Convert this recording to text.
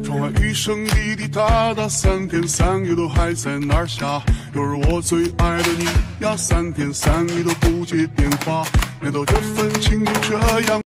窗外雨声滴滴答答，3天3夜都还在那儿下。又是我最爱的你呀，3天3夜都不接电话，难道这份情就这样？